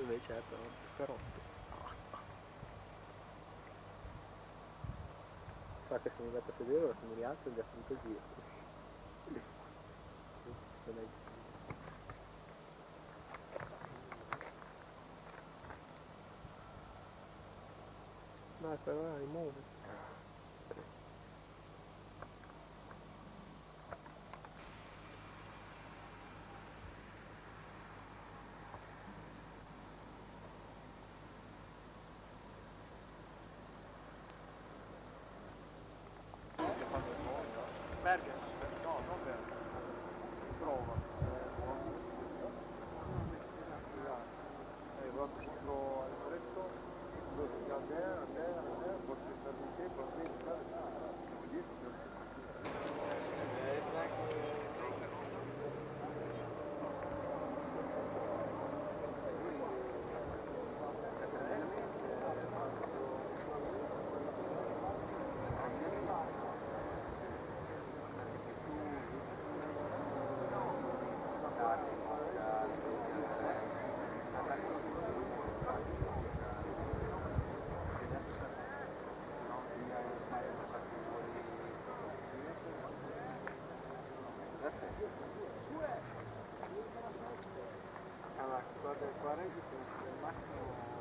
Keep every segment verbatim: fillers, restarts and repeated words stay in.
invece è però, però. Fa che sono andato a sedere, ora sono rialzo e già finito il giro. Dai, però rimuovi. Berger? No, non Berger. Prova. Eh, guarda, contro Alfredo, dove si a terra, a terra, a terra, poi si sta di te, poi si sta di te. Allora, guarda, il quaranta è il massimo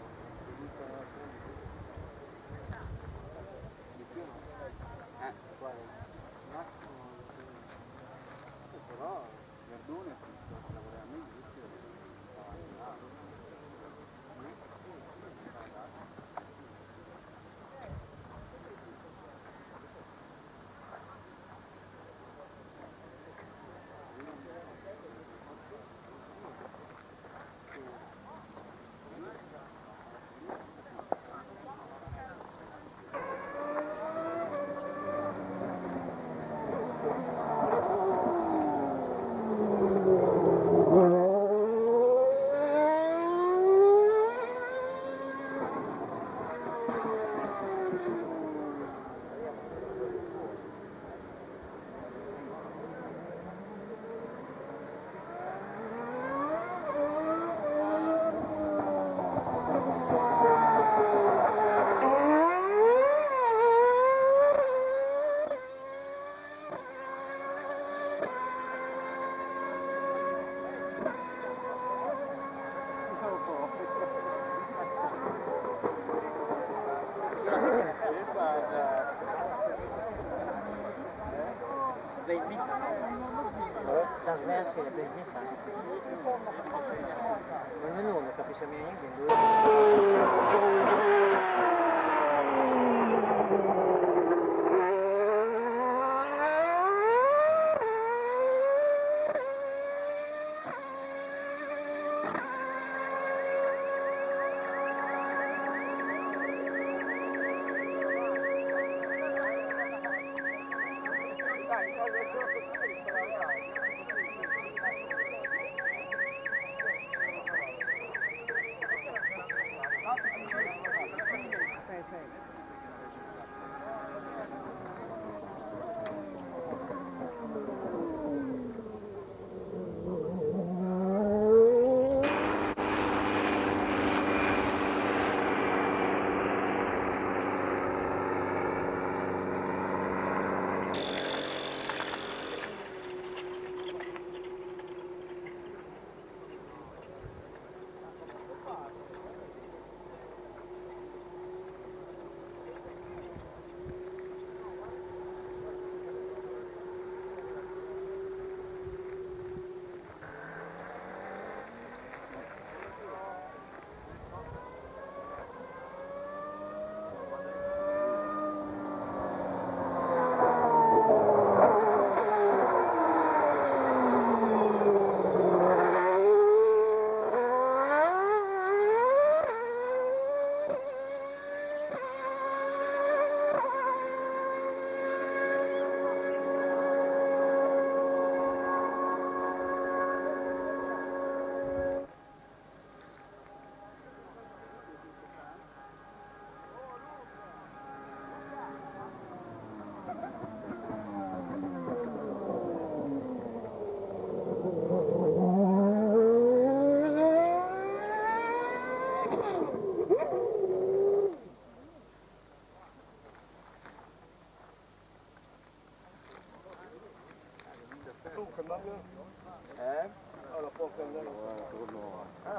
di più no? Eh, quaranta. Il massimo però Verdone ha finito a lavorare a me, Das wäre es ja, bin ich nicht sagen. Wenn wir nur noch ein bisschen mehr hingehen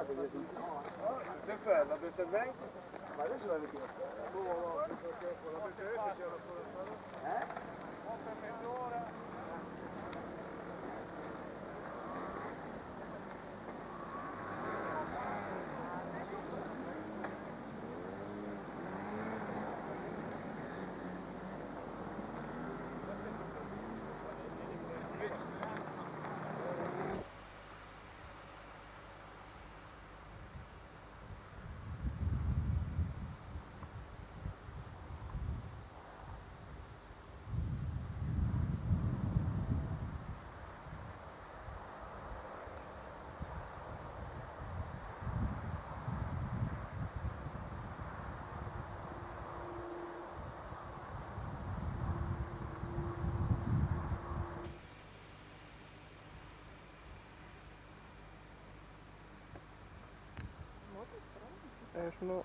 fate gli esiti. Se ferma, per serventi? Ma adesso l'avete fatto? No, no, perché con la precedente c'era ancora stato. Eh? Un per mezz'ora. Eh, sono...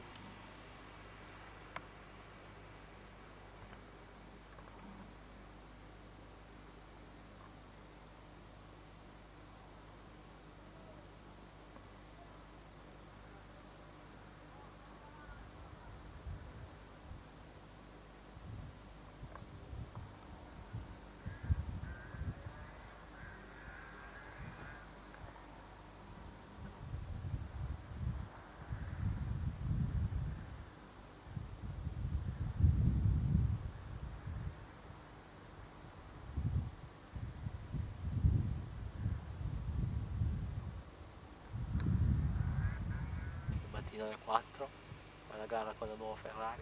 Alle quattro alla gara con la nuova Ferrari.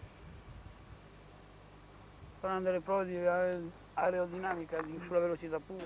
Faranno delle prove di aer- aerodinamica di- sulla velocità pura.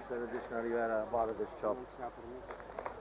se non riescono ad arrivare a fare del shop. Non c'è per me.